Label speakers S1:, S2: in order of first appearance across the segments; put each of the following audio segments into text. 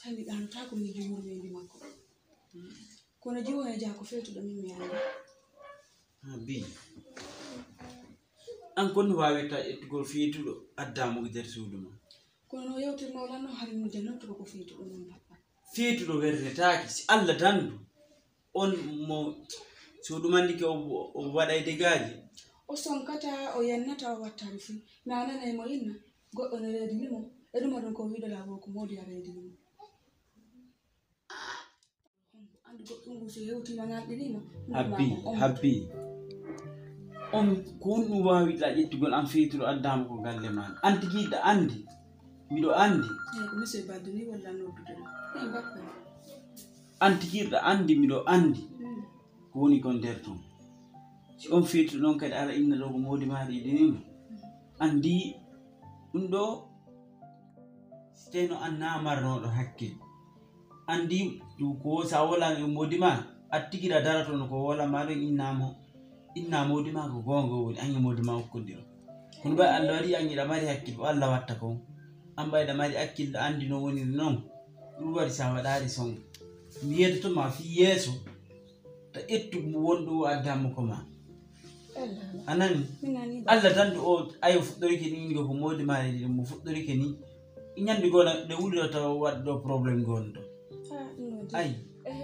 S1: tandi dan ta ko mi jumur be makko kono jiwo e jako feetudo min mi andi
S2: bi an kon wawita ettugol feetudo addamu der suudu ma
S1: kono yewtirno lanno hari mo janno to ko feetudo non papa
S2: feetudo werdetaaki si Allah dandu on mo suudu mandi ke o waday degaji
S1: o sonkata o yennata o wattari fu nanana mo inna goddo ne reedi ni mo e dum don ko wiido labo ko modi ya reedi ni andu goddo ngu so yewti ma ngaldi ni mo
S2: habbi on kon wawi la yettugol am feetudo addam ko galle man anti gida andi mido andi
S1: ko monsieur baduni wala noddude e bakka
S2: anti gida andi mido andi ko woni kon der ton si on feetudo non kadi ala inna do ko modi maari dinino andi dum do steno anna marno do hakkil andi du ko sa wala modi ma attigira darato no ko wala ma do inna modi ma ko gongo woni anyi modi ma ko diro kun ba Allah wadi anyi da mari hakkil Allah watta ko am bayda mari hakkil andi no woni non dum wadi sa wadari son mi yeddo ma fi yeso ta ettu mu wondo addamu ko ma anani Allah tan o ayo fuddori ke ni ko modi ma ni mo fuddori ke ni nyandi gona de wuldo ta waddo problem gondo ay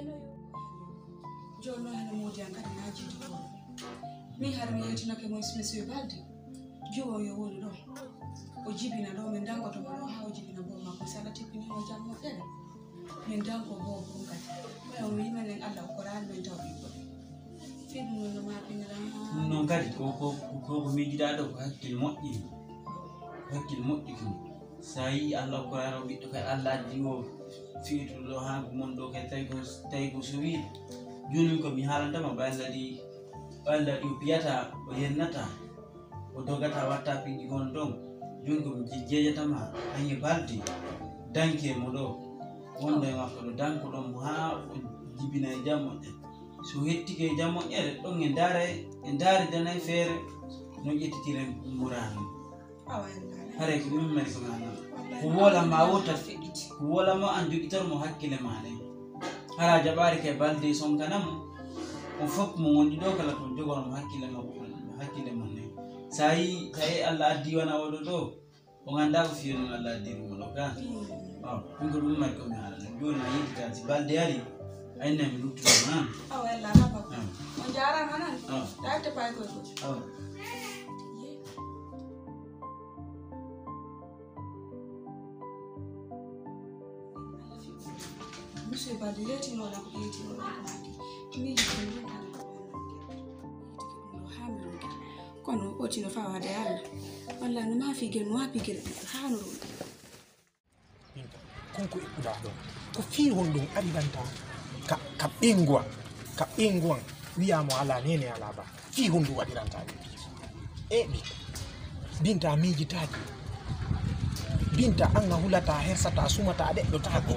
S1: jono hana modi an kadi naji to mi har mi yetina ke mo monsieur balde jowo yo woni do o jibina do men dango to mo ha o jibina bo ma ko sala tipini o jammo dede men dango bo ko kadi o wi men Allah ko ran men tawbi ko finu no ma pinira
S2: non kadi ko mi jida do hakkil moddi ko sai Allah ko ran bi to kay Allah diwo fiitu do ha mon do kay tay ko so wi joni ko mi halanta ma baladi piyata o yennata o dogata watta pinji gon don joni ko mi jejata ma anyi baldi danke mo do wonde makko do danko do ha jibina jammo de so hettike jammo ere don en dare dana fere no yettitire murano hare ko mi mari ko nana ko wola ma wota fediti ko wola ma an jogitar mo hakkile ma de hala jabari ke balde son kanam o fop mo wondi do kala to jogon mo hakkile mo ne sai Allah addi wana wodo do o ganda ko fiyo Allah addi mo do ka ko dum mai ko mi hala joni ma yitta ci balde yari ayna mi luttu ma
S1: wala papa on jara manan da te pay ko monsieur balde leti no la ko yiti no mi kono oti no fa wade Allah walla no ma fi gel mo hapi gel hanu
S3: konko ikuda do ko fi hondum adidanta ka bingwa wiya mo ala nene ala ba fi hondu adidanta bi binta miji taji binta anga hulata hersata sumata de do tago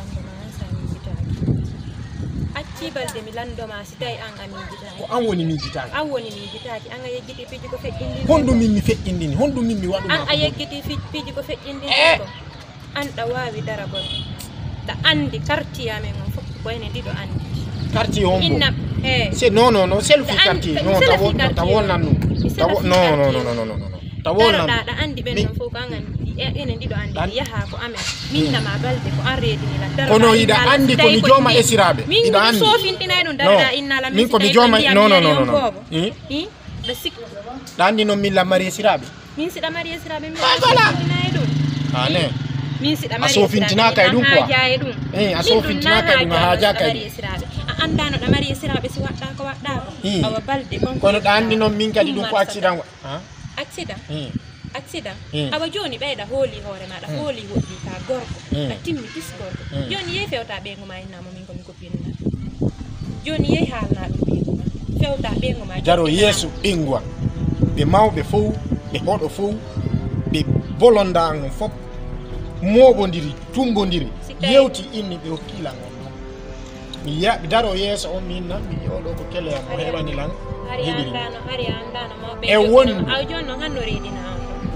S4: acci balde mi lando ma sitai an amiji taji
S3: ko an woni miji taji
S4: an yeggiti fiji ko feddindi
S3: hondu min mi feddindini hondu min mi wadu
S4: an yeggiti fiji ko feddindi ko an da wawi darabol da andi karti amen on fop ko ene dido andi
S3: karti hombo c'est non selfie karti non tawon nanu no tawon
S4: da andi ben non fop kan ene dido andi yaha ko amen minna ma balde ko an reedi ni la
S3: kono ida andi ko mi joma esirabe
S4: ida andi so fintina dum dara inna la
S3: min ko mi joma no
S4: da sik
S3: da andi no min la mari esirabe
S4: min sida mari esirabe mi
S3: fintina dum ane
S4: min sida mari
S3: aso fintina kay dum ko aso fintina kay dum haja kay
S4: andano da mari esirabe si wadda ko awa balde
S3: kono da andi no min kadi dum ko accident
S4: accident awa joni beyda holi hore mada holi wodi ka gorko atimmi disgorko joni ye fewta be ngoma inamo min ko mi kopinna joni ye halna dum fewta be ngoma
S3: jaro yesu bingwa be mawbe fo be hodo fo be bolonda ngom fop mobondiri tumbondiri yewti inni be hokkila ngom mi ya daro yeso on min nan mi yodo ko kele mo hebani lan
S4: hari andano mo be
S3: e won
S4: aw jonno hanno reedina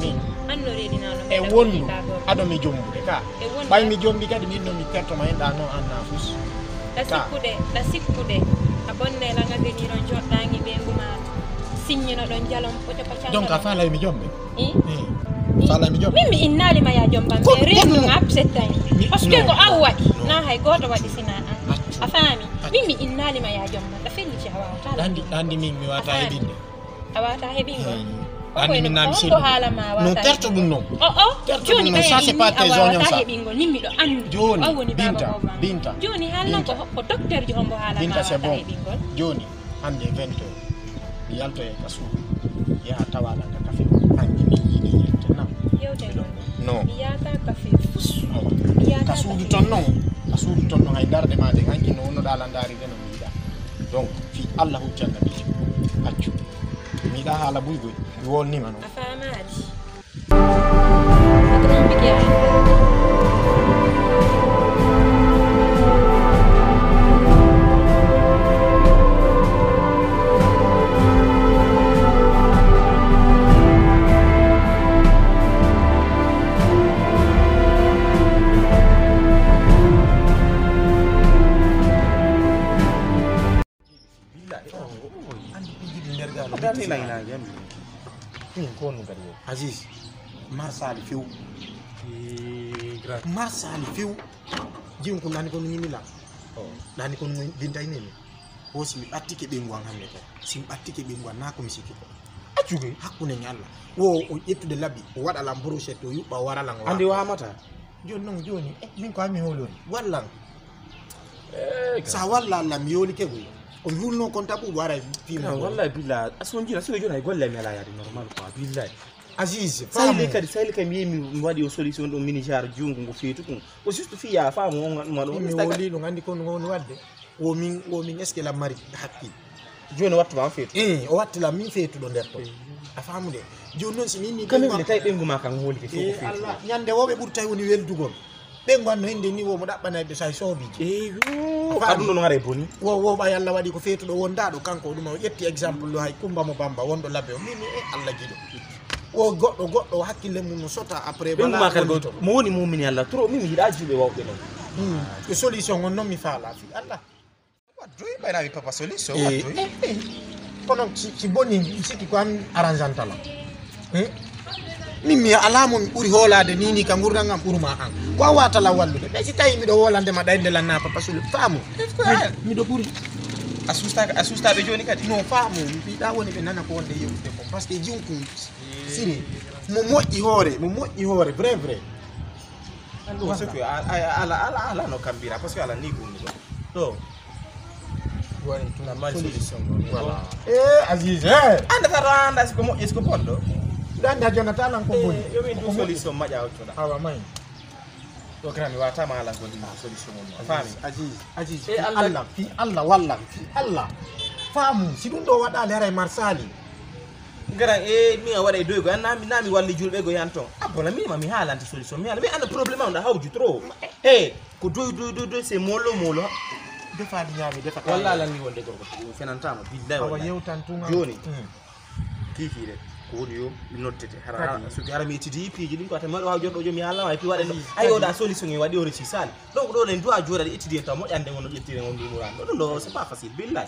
S4: anno redina no
S3: e wondu ado mi jombude ka
S4: e wondu
S3: bay mi jombi kadi min no mi perto ma enda no anna fus
S4: la sikkude a bonne la ngaveni ron joddangi be nguma signino don jalom pote pacca
S3: donc a fala mi jombe
S4: fala mi jombe mimi innali ma ya jomba me redu upset time parce que ko awwadi na hay goto wadi sina a fami mimi innali ma ya jomba da feli ci hawa tala
S3: andi min mi wata hebinde
S4: awata hebingo
S3: andi min nam sel non terto dum non
S4: joni
S3: ça c'est pas tes oignons ça
S4: hebingo nimmi do andi
S3: joni binta
S4: joni halna ko docteur ji hombo hala
S3: binta c'est bon joni ande 20h mi yalto e kasu ya tawala ka kafe angi mi yidi yente nam
S4: yewte
S3: non
S4: ya ta kafe
S3: kasu du ton non ay darde ma de angi no no dala ndari de no mi da donc fi allah hujjanga mi accu mi da hala buygo mi wolni ma no
S4: afamaji adron biya
S3: Aziz marsali fiu marsali fiu jiun ko nani ko nyimi la nani ko binta inene o simi attike be ngwan hamne ko sim attike be ngwan na ko misiki ko ajuge hakune nyalla wo o yettude labbi o wada la brochette o yubba warala ngo
S2: andi wa mata
S3: joni non joni min ko ami holon wallan sa walla la mi yoli kego o yulno kon tabu wara fima
S2: wallahi billah asonjira so jona golle mi ala yadi normal ko billahi
S3: Aziz
S2: sayli kadi mi wadi o solution do minijar jungu ngo fetu ko o juste fi ya faamu on ma do
S3: mi woli no andi ko no wadde o min est-ce que la mari hakki
S2: joni wattu ma fetu
S3: o watti la min fetu do der to a faamu de joni non si min
S2: kam mi tay be nguma kan holi ke fetu
S3: Allah nyande wobe burtay woni weldugol be ngonno hinde ni wo mo dabbanaybe say sobiji
S2: adun no ngare boni
S3: wo ba yalla wadi ko fetu do wonda do kanko dum o yetti exemple lo hay kumba mo bamba wondo labbe o mimi Allah jido o goddo hakkille mum no sota après
S2: bala ma kal goto mo woni mu'min Allah trop mimi hida jibe wawde non
S3: ko solution on non mi faala fi Allah
S2: waddo bayna mi papa solution
S3: waddo kono ci boni ci ko am arrangeanta la mimi alamu buri holade nini ka ngurda ngam urma an ko wata la wallude be ci tay mi do wolande ma dayde la na papa sul faamu mi do buri asusta be joni kadi no faamu mi da woni be nana ko wonde yewde ko parce que jinko siri mo moƴƴi hoore vrai
S2: ando so ko ala no kambira parce que ala ni ko do
S3: woni
S2: tuna mal solution
S3: voilà Aziz
S2: anda fa anda ko moƴƴi ko bondo
S3: danda Jonathan an ko boni
S2: yo min du solution maja o toda
S3: awa may
S2: do grami wata ma ala ko di solution on fami
S3: Aziz Allah fi Allah walla fi Allah faamu si dum do wada lere marsali
S2: gara mi a wada doygo nami walli julbe go yanton abola mi ma mi halante solution mi ala mi anda problème on da hawju trop ko doy c'est molo
S3: defa di nyami defa
S2: walla la ni wonde gorko fenantama billahi
S3: walla yewtan tunga
S2: joni kiki de ko woni yo mi noddete hara so gara mi tidi piji din ko ata mado haw jordo jomi Allah way pi wade no ayo da solution e wadi o reci sali donc do len doa jodade etidi en taw mo yande wono jettire on dimurando do c'est pas facile billahi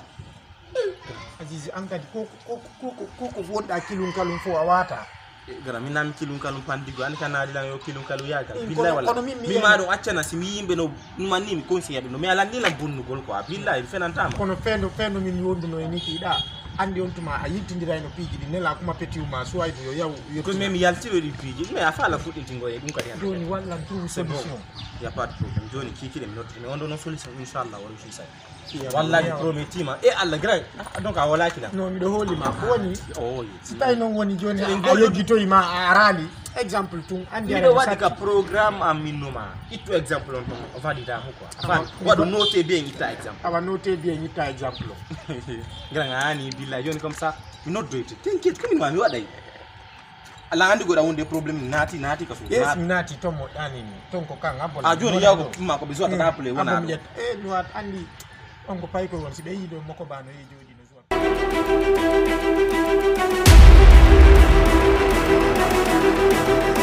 S3: Aziz ankadi ko wonda kilun kalum fo awata
S2: gara mi nam kilun kalum pandigo an kanadi lan yo kilun kalu yaga billahi wala mi ma do accana si mi yimbe no manni mi conseiller no mi ala ni lam bonnugol ko billahi fenantama
S3: kono fendo min wonduno e niki da andi on tuma a yittindira no piiji di nela kuma petiuma so ay yo yaw
S2: ko mi yaltiro di piiji mais a fala fudintingo e dum kadi an
S3: joni walla tout solution
S2: ya pas de problème joni kikile mi notti mi on do no solution inshallah wala fi sai wallahi prometima e Allah grand donc a wala kila
S3: no mi do holi ma ko woni si tay non woni joni a yeggito ma arali exemple tun andi
S2: ara wadi ka programme aminuma itu exemple on valida mo quoi afan wado noter bien ita exemple
S3: aba noter bien ita exemple
S2: grand ani billahi joni comme ça mi not doite t'inquiète comme mi wadai ala andi goda wonde problème nati ka so
S3: yes nati to mo dani ni ton ko kan abol
S2: a joni yago ma ko bezo ta apple wona
S3: no andi on ko pay ko won si be yido mako bano e jodi no zo Thank you.